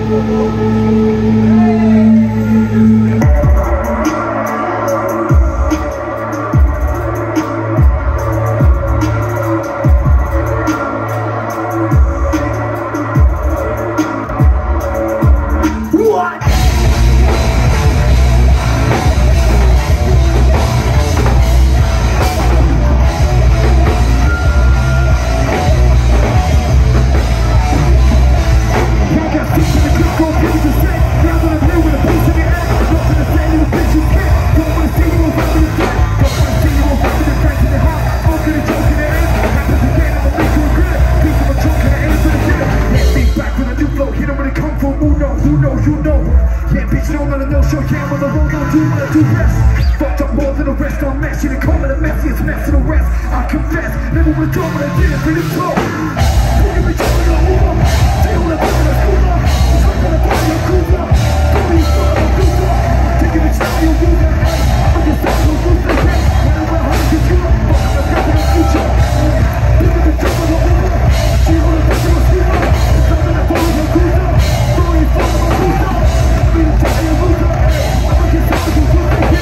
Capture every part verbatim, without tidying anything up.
Fucked up more than the rest, I'm mashing and calling the messiest mess of the rest. I confess, never would've done what I did for this talk. Putting me down in the Uber, deal with a bottle of cooler, talk on a bottle of cooler, don't be fun of cooler, taking the child you do that. I'm just out to lose the head, when I'm a hundred computer, fucking the back of the future. Putting me down in the Uber, deal with a bottle of cooler, talk on a bottle of cooler, don't be fun of cooler, don't be the child you lose the head, I'm just out to lose the head.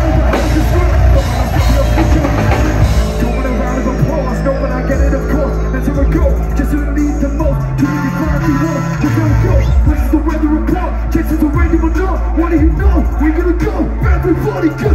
Going around with applause, know when I get it, of course. That's how it go, just who needs the most. Too many fires we want, just how it go. This is the weather report, Texas the radio will know. What do you know? We gonna go, everybody go.